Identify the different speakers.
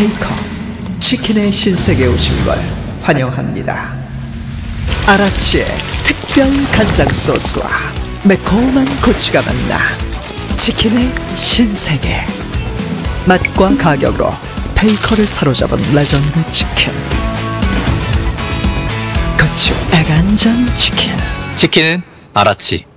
Speaker 1: 테이커 치킨의 신세계에 오신 걸 환영합니다. 아라치의 특별 간장 소스와 매콤한 고추가 만나 치킨의 신세계. 맛과 가격으로 테이커를 사로잡은 레전드 치킨. 고추 애간장 치킨.
Speaker 2: 치킨은 아라치.